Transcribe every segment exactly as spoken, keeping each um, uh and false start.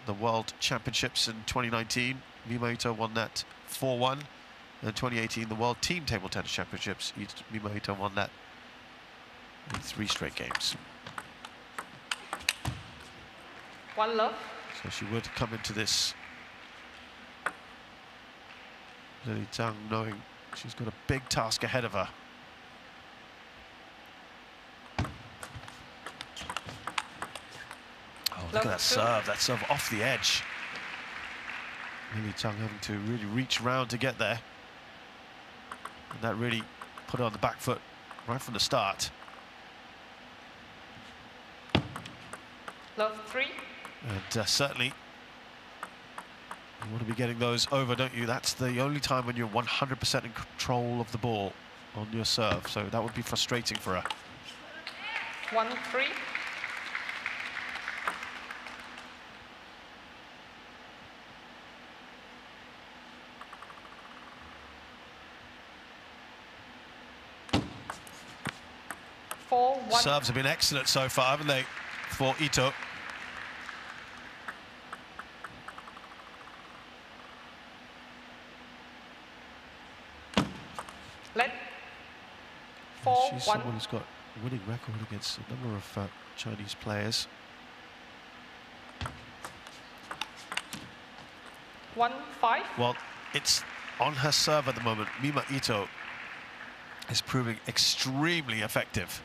the World Championships in twenty nineteen. Mima Ito won that four one. In twenty eighteen, the World Team Table Tennis Championships, Mima Ito won that in three straight games. One love. So she would come into this, Lily Tang, knowing she's got a big task ahead of her. Oh, look Love at that two. serve, that serve off the edge. Lily Tang having to really reach round to get there. And that really put her on the back foot right from the start. Love three. And uh, certainly, you want to be getting those over, don't you? That's the only time when you're one hundred percent in control of the ball on your serve. So that would be frustrating for her. One three. Four one. Serves have been excellent so far, haven't they, for Ito? Let. Four She's one. someone who's got a winning record against a number of uh, Chinese players. One five. Well, it's on her serve at the moment. Mima Ito is proving extremely effective.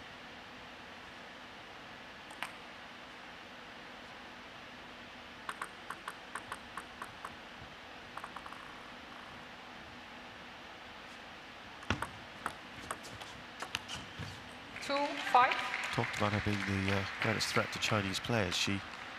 Two five. Talked about her being the uh, greatest threat to Chinese players. She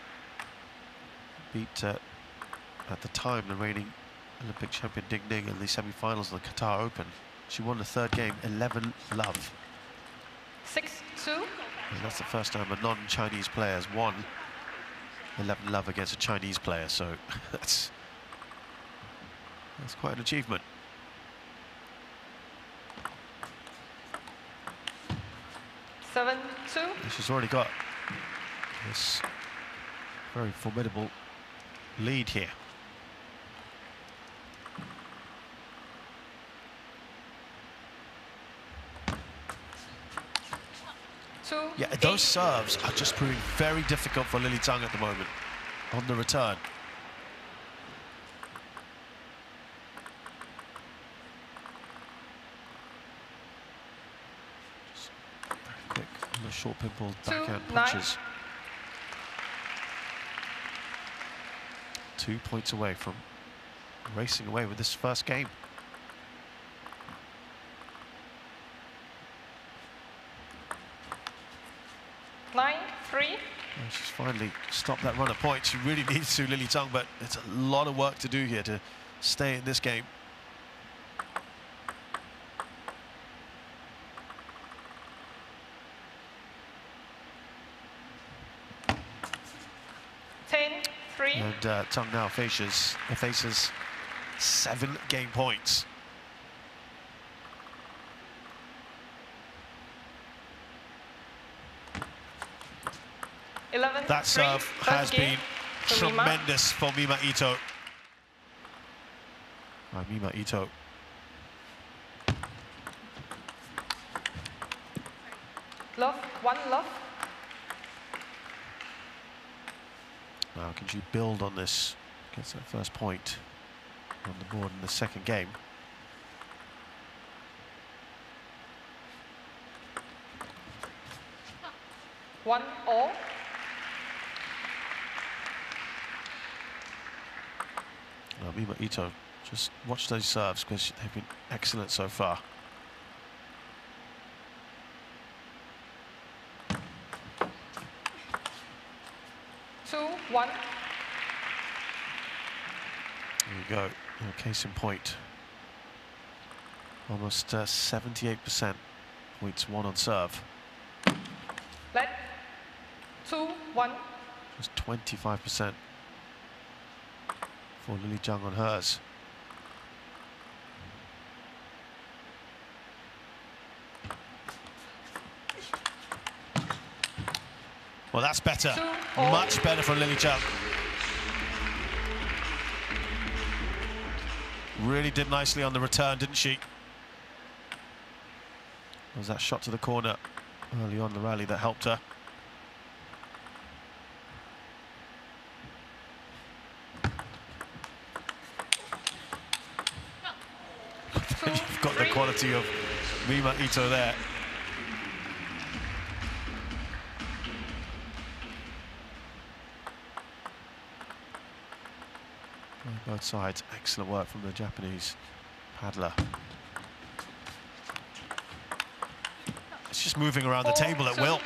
beat, uh, at the time, the reigning Olympic champion Ding Ning in the semi-finals of the Qatar Open. She won the third game, eleven love. Six two. And that's the first time a non-Chinese player has won eleven love against a Chinese player, so that's, that's quite an achievement. Seven two. And she's already got this very formidable lead here. Two. Yeah, those serves are just proving very difficult for Lily Tang at the moment on the return. Just very quick on the short pimple backhand Two, punches. Two points away from racing away with this first game. Nine three. Well, she's finally stopped that run of points. She really needs to, Lily Tang, but it's a lot of work to do here to stay in this game. Ten three. And uh, Tang now faces, faces seven game points. Eleven That three. serve First has game been to Mima. tremendous for Mima Ito. Right, Mima Ito. Love. One love. Now, can she build on this? Gets that first point on the board in the second game. One all. Now, Mima Ito, just watch those serves because they've been excellent so far. Two one. There you go, a case in point. Almost uh, seventy-eight percent points won on serve. Let. Two one. Just twenty-five percent for Lily Tang on hers. Well, that's better. Two, all. Much better from Lily Tang. Really did nicely on the return, didn't she? There was that shot to the corner early on in the rally that helped her. You've got the quality of Mima Ito there. Both sides, excellent work from the Japanese paddler. It's just moving around the table at will.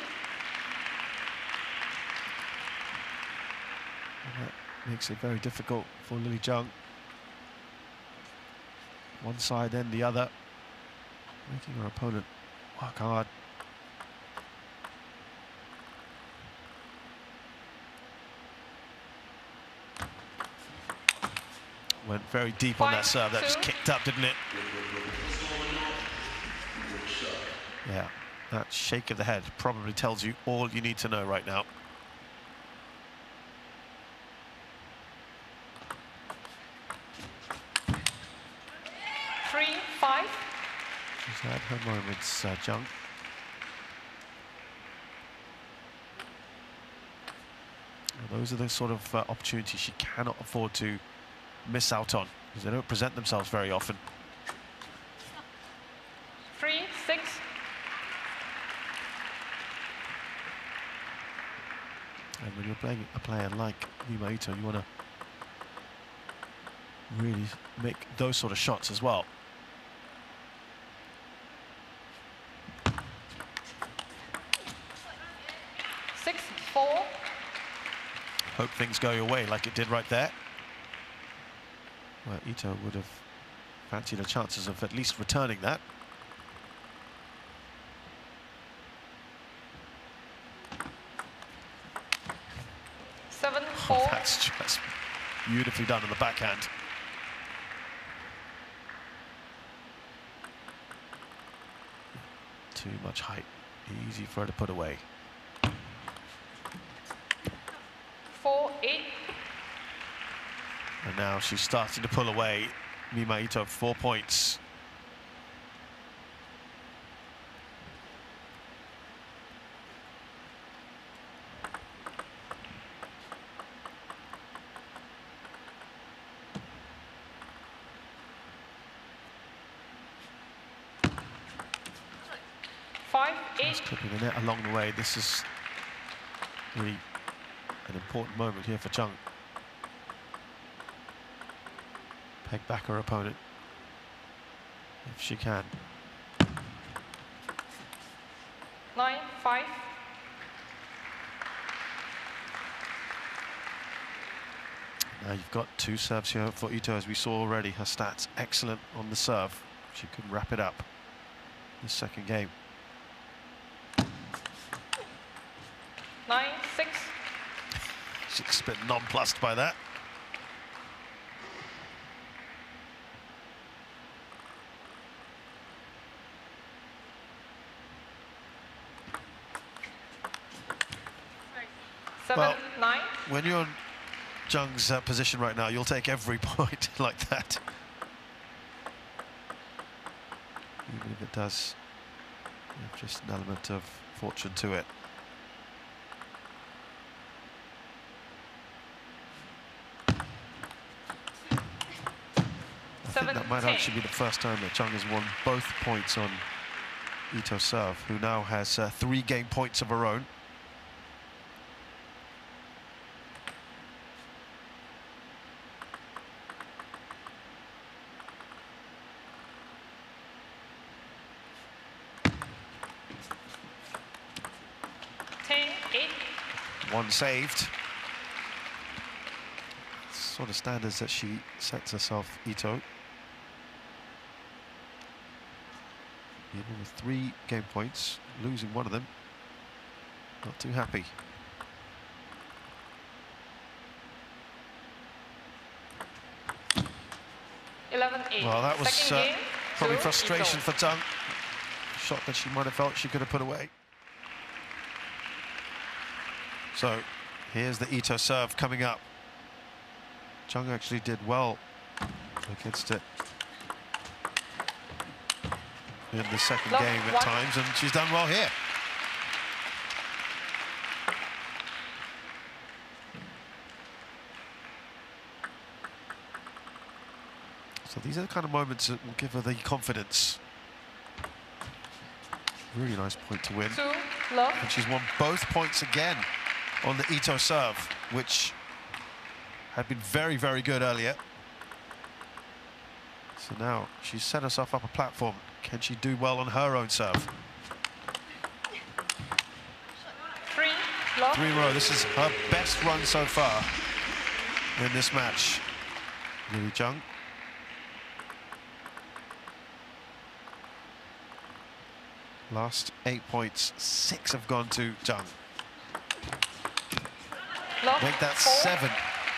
And that makes it very difficult for Lily Jung. One side, then the other, making her opponent work hard. Went very deep on that serve. That just kicked up, didn't it? Yeah, that shake of the head probably tells you all you need to know right now. Three, five. She's had her moments, uh, Jung. Well, those are the sort of uh, opportunities she cannot afford to miss out on, because they don't present themselves very often. Three, six. And when you're playing a player like Mima Ito, you want to really make those sort of shots as well. Six, four. Hope things go your way like it did right there. Well, Ito would have fancied her chances of at least returning that. Seven, four. Oh, that's just beautifully done on the backhand. Too much height. Easy for her to put away. Four, eight. And now she's starting to pull away. Mima Ito, four points. Five, eight. Just clipping the net along the way. This is really an important moment here for Jung. Peg back her opponent, if she can. Nine, five. Now you've got two serves here for Ito, as we saw already. Her stats excellent on the serve. She could wrap it up in the second game. Nine, six. She's a bit nonplussed by that. Seven, well, nine. When you're in Jung's uh, position right now, you'll take every point like that. Even if it does have just an element of fortune to it. I think that might actually be the first time that Jung has won both points on Ito's serve, who now has uh, three game points of her own. Ten, eight. One saved. Sort of standards that she sets herself, Ito. Even with three game points, losing one of them, not too happy. Eleven, eight. Well, that was Second uh, game, probably two, frustration Ito. for Jung. A shot that she might have felt she could have put away. So here's the Ito serve coming up. Jung actually did well against it in the second Love game at one. times, and she's done well here. So these are the kind of moments that will give her the confidence. Really nice point to win. Two, love. And she's won both points again on the Ito serve, which had been very, very good earlier. So now she's set herself up a platform. Can she do well on her own serve? Three, love. Three in a row. This is her best run so far in this match. Lily Zhang. Last eight points, six have gone to Zhang. Love. Make that four. seven.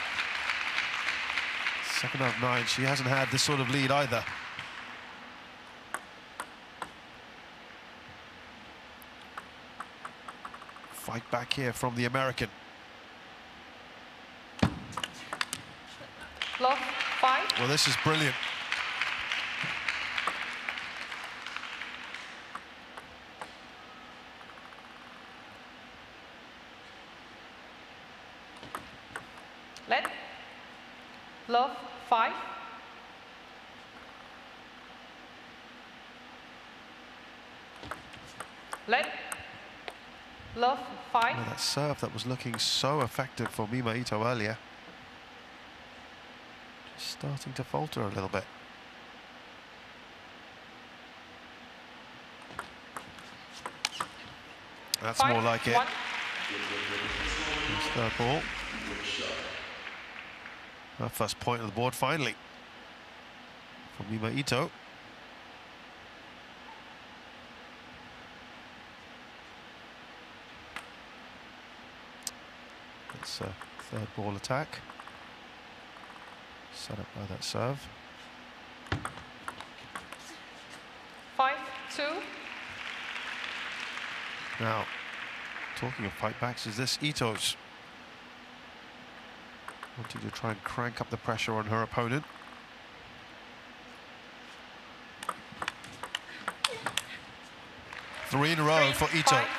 Seven out of nine. She hasn't had this sort of lead either. Fight back here from the American. Love, five. Well, this is brilliant. Let. Love, five. Let. Love, five. Well, that serve that was looking so effective for Mima Ito earlier. Just starting to falter a little bit. That's Five, more like it. one. Third ball. Her first point on the board finally for Mima Ito. It's a third ball attack. Set up by that serve. Five, two. Now, talking of fight backs, is this Ito's wanting to try and crank up the pressure on her opponent. Three in a row Three, for Ito. five.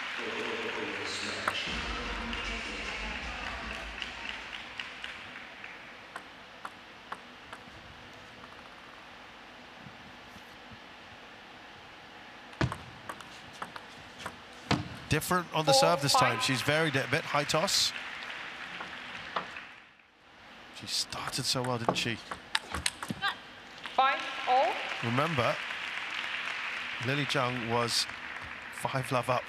Different on the Four, serve this time. five. She's varied it a bit. High toss. She started so well, didn't she? Five, all. Remember, Lily Zhang was five love up.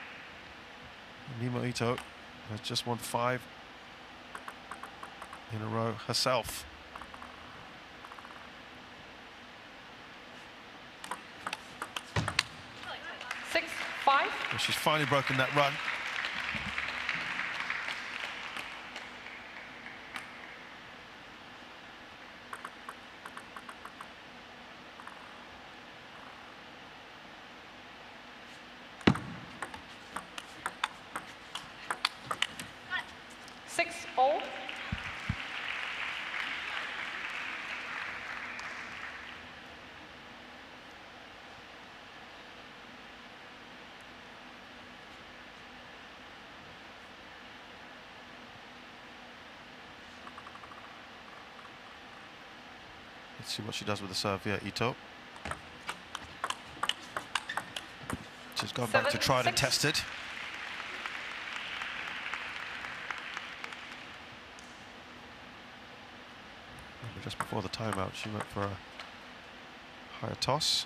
Mima Ito has just won five in a row herself. Six, five. Well, she's finally broken that run. Six, all. Let's see what she does with the serve here, Ito. She's gone back to Seven, tried and six. tested. Remember, just before the timeout, she went for a higher toss.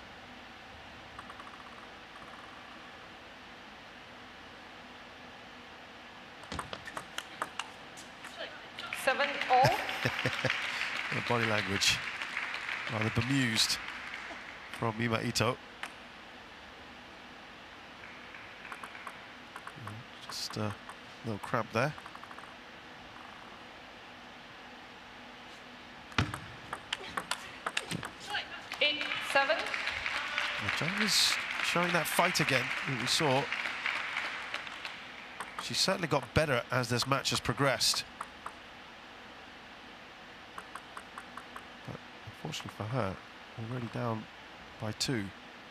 Seven, all. The body language rather bemused from Mima Ito. Just a little cramp there. Eight, seven. Zhang is showing that fight again that we saw. She's certainly got better as this match has progressed. But Unfortunately for her, already down by two.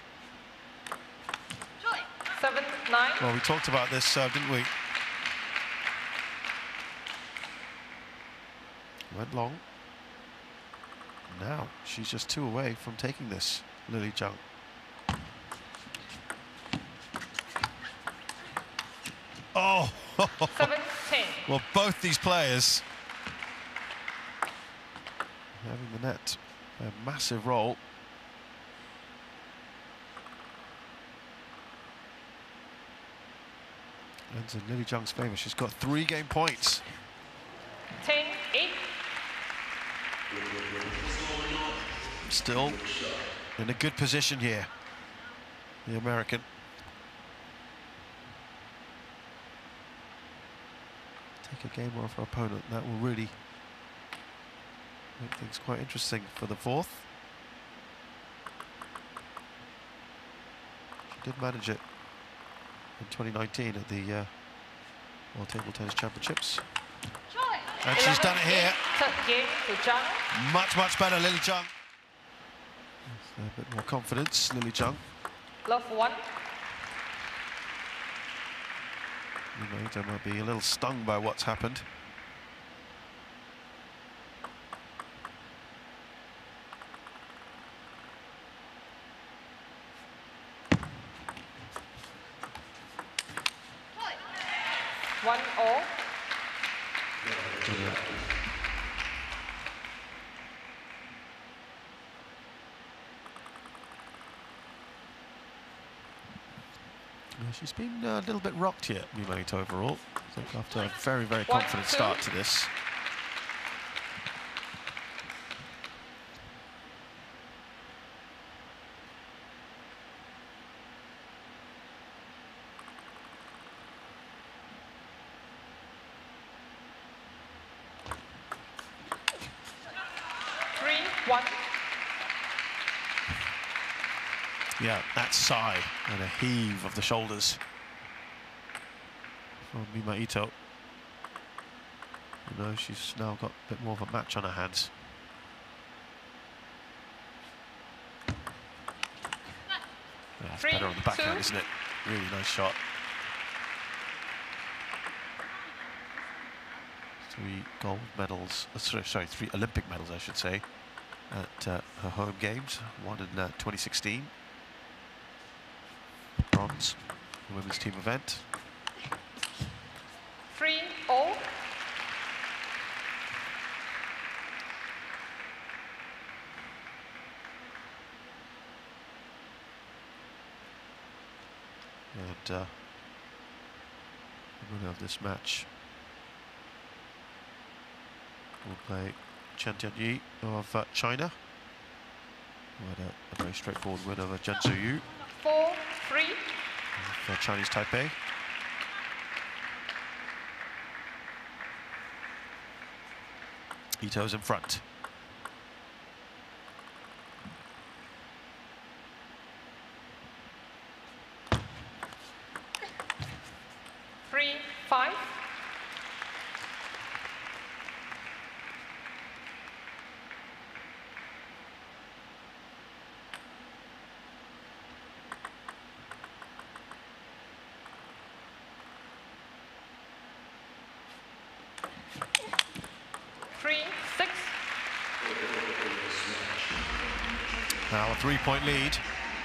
Seven, nine. Well, we talked about this, uh, didn't we? Went long. Now she's just two away from taking this, Lily Zhang. Oh! Seven, ten. Well, both these players having the net a massive role. Ends in Lily Zhang's favour. She's got three game points. Ten, eight. Still in a good position here, the American. Take a game off her opponent. That will really make things quite interesting for the fourth. She did manage it in twenty nineteen at the uh, World Table Tennis Championships. And she's done it here. Third game to Zhang. Much, much better, Lily Zhang. A bit more confidence, Lily Zhang. Love one. Ito might be a little stung by what's happened. One all. Yeah. She's been uh, a little bit rocked here, Mima Ito overall. I think after a very, very One, confident two. start to this. Three, one. Yeah, that sigh and a heave of the shoulders from Mima Ito. You know, she's now got a bit more of a match on her hands. Yeah, it's Three, better on the backhand, two. isn't it? Really nice shot. Three gold medals, uh, sorry, sorry, three Olympic medals, I should say, at uh, her home games. One in uh, twenty sixteen. Bronze, the women's team event. Three, all. And uh, the winner of this match will play Chen Tianyi of uh, China, who had a, a very straightforward win over Chen Zuyu Four, three. of uh, Chinese Taipei. Ito's in front. Three, five. Three, six. Now a three-point lead.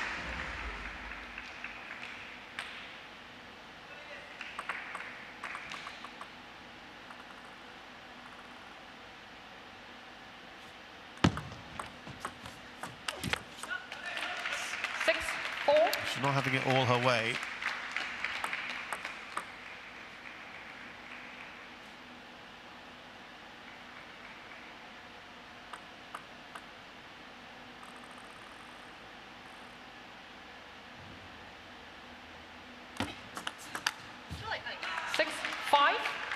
Six, four. She's not having it all her way. Six, five.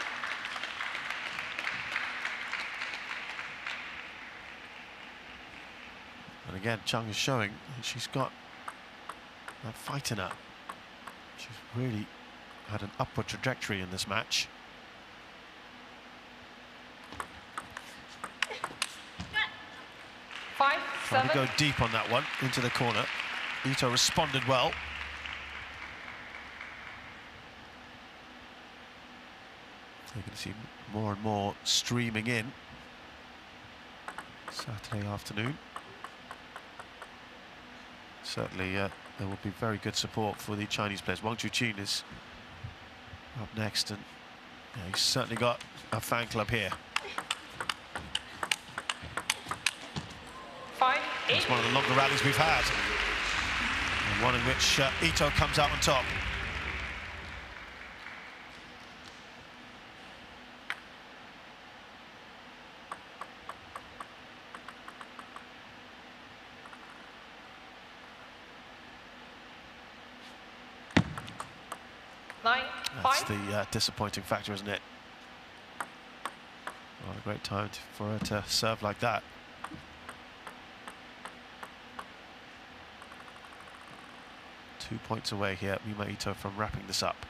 And again, Chung is showing that she's got that fight in her. She's really had an upward trajectory in this match. five, Trying seven. to go deep on that one, into the corner. Ito responded well. You can see more and more streaming in Saturday afternoon. Certainly uh, there will be very good support for the Chinese players. Wang Chuqin is up next, and yeah, he's certainly got a fan club here. Five, eight. It's one of the longer rallies we've had, and one in which uh, Ito comes out on top. Nine, That's five. the uh, disappointing factor, isn't it? What a great time to, for her to serve like that. Two points away here, Mima Ito, from wrapping this up.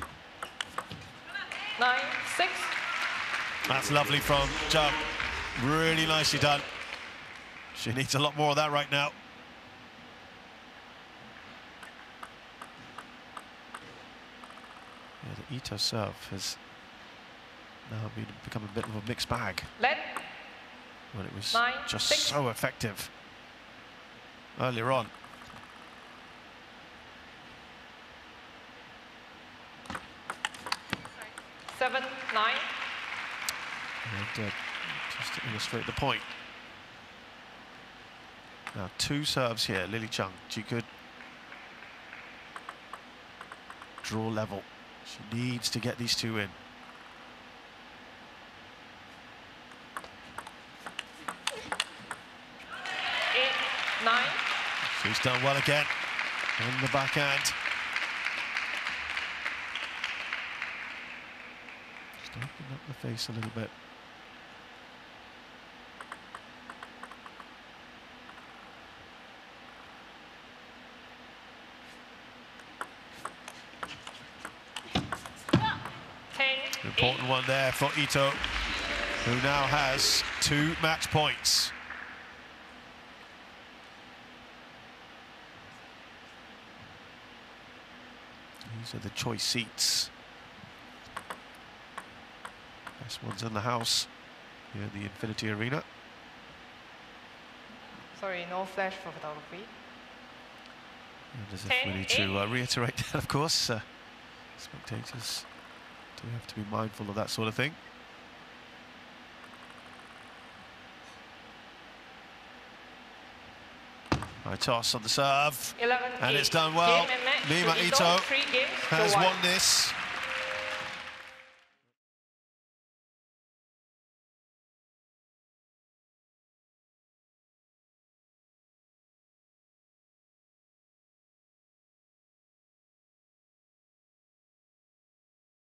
Nine, six. That's lovely from Zhang. Really nicely done. She needs a lot more of that right now. Yeah, the Ito serve has now been, become a bit of a mixed bag. Let. When it was Nine, just six. so effective earlier on. Seven, nine. And uh, just to illustrate the point. Now two serves here, Lily Chung. She could draw level. She needs to get these two in. Eight, nine. She's done well again on the backhand. Just open up the face a little bit. Ten, Important eight. one there for Ito, who now has two match points. These are the choice seats. Best ones in the house here in the Infinity Arena. Sorry, no flash for photography. And as if Ten, we need to uh, eight. reiterate that, of course, uh, spectators do have to be mindful of that sort of thing. High toss on the serve. Eleven, And eight. it's done well. Game and match Mima to Ito Three games to has one. won this.